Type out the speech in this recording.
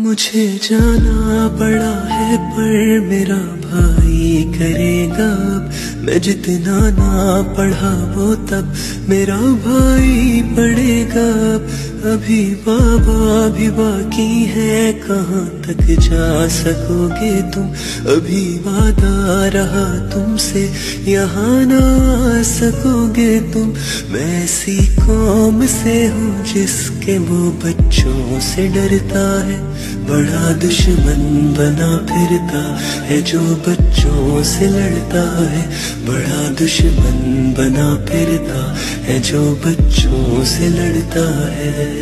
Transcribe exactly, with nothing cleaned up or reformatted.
मुझे जाना पड़ा है पर मेरा भाई करेगा अब। मैं जितना ना पढ़ा वो तब मेरा भाई पढ़ेगा अब। अभी बाबा भी बाकी है, कहाँ तक जा सकोगे तुम। अभी वादा रहा तुमसे, यहाँ ना आ सकोगे तुम। मैं ऐसी कौम से हूँ जिसके वो बच्चों से डरता है। बड़ा दुश्मन बना फिरता है जो बच्चों से लड़ता है। बड़ा दुश्मन बना फिरता है जो बच्चों से लड़ता है।